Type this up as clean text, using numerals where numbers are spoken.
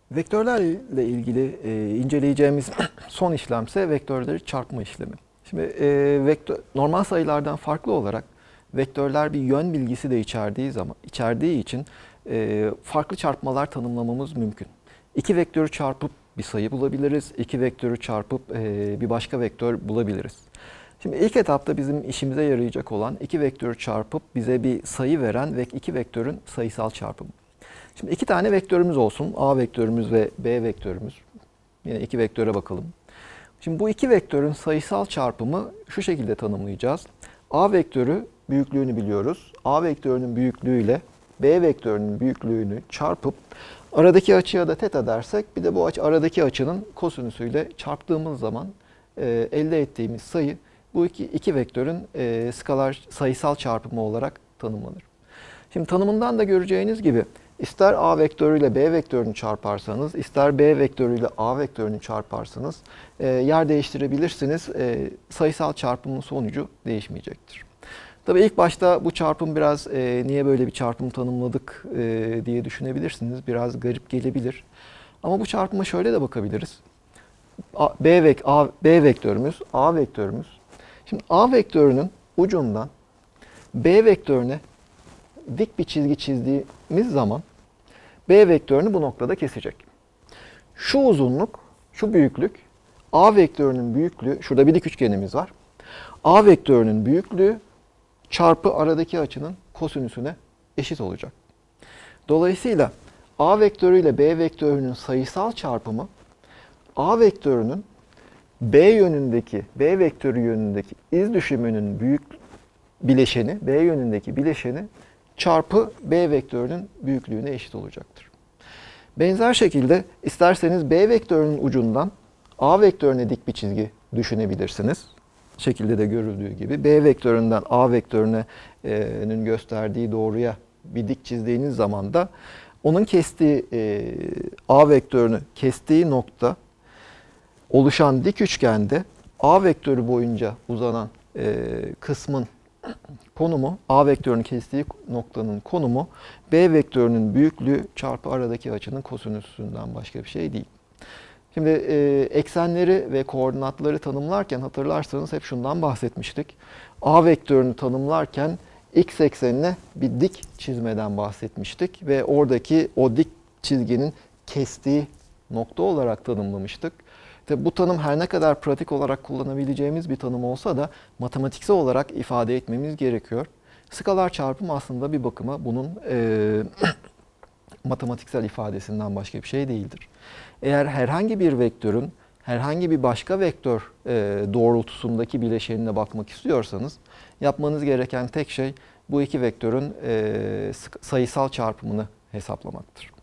Vektörlerle ilgili inceleyeceğimiz son işlemse vektörleri çarpma işlemi. Şimdi normal sayılardan farklı olarak vektörler bir yön bilgisi de içerdiği için farklı çarpmalar tanımlamamız mümkün. İki vektörü çarpıp bir sayı bulabiliriz. İki vektörü çarpıp bir başka vektör bulabiliriz. Şimdi ilk etapta bizim işimize yarayacak olan iki vektörü çarpıp bize bir sayı veren ve iki vektörün sayısal çarpımı. Şimdi iki tane vektörümüz olsun. A vektörümüz ve B vektörümüz. Yine iki vektöre bakalım. Şimdi bu iki vektörün sayısal çarpımı şu şekilde tanımlayacağız. A vektörü büyüklüğünü biliyoruz. A vektörünün büyüklüğüyle B vektörünün büyüklüğünü çarpıp aradaki açıya da teta dersek bir de bu aradaki açının kosinüsüyle çarptığımız zaman elde ettiğimiz sayı bu iki vektörün skalar sayısal çarpımı olarak tanımlanır. Şimdi tanımından da göreceğiniz gibi ister A vektörüyle B vektörünü çarparsanız, ister B vektörüyle A vektörünü çarparsanız yer değiştirebilirsiniz. Sayısal çarpımın sonucu değişmeyecektir. Tabii ilk başta bu çarpım biraz niye böyle bir çarpım tanımladık diye düşünebilirsiniz. Biraz garip gelebilir. Ama bu çarpıma şöyle de bakabiliriz. B vektörümüz, A vektörümüz. Şimdi A vektörünün ucundan B vektörüne dik bir çizgi çizdiğimiz zaman B vektörünü bu noktada kesecek. Şu uzunluk, şu büyüklük, A vektörünün büyüklüğü, şurada bir dik üçgenimiz var. A vektörünün büyüklüğü çarpı aradaki açının kosinüsüne eşit olacak. Dolayısıyla A vektörü ile B vektörünün sayısal çarpımı A vektörünün B vektörü yönündeki iz düşümünün B yönündeki bileşeni çarpı B vektörünün büyüklüğüne eşit olacaktır. Benzer şekilde isterseniz B vektörünün ucundan A vektörüne dik bir çizgi düşünebilirsiniz. Şekilde de görüldüğü gibi B vektöründen A vektörünün gösterdiği doğruya bir dik çizdiğiniz zaman da onun A vektörünü kestiği nokta oluşan dik üçgende A vektörü boyunca uzanan kısmın konumu, A vektörünün kestiği noktanın konumu B vektörünün büyüklüğü çarpı aradaki açının kosinüsünden başka bir şey değil. Şimdi eksenleri ve koordinatları tanımlarken hatırlarsanız hep şundan bahsetmiştik. A vektörünü tanımlarken x eksenine bir dik çizmeden bahsetmiştik ve oradaki o dik çizginin kestiği nokta olarak tanımlamıştık. Tabi bu tanım her ne kadar pratik olarak kullanabileceğimiz bir tanım olsa da matematiksel olarak ifade etmemiz gerekiyor. Skalar çarpım aslında bir bakıma bunun matematiksel ifadesinden başka bir şey değildir. Eğer herhangi bir vektörün herhangi bir başka vektör doğrultusundaki bileşenine bakmak istiyorsanız yapmanız gereken tek şey bu iki vektörün sayısal çarpımını hesaplamaktır.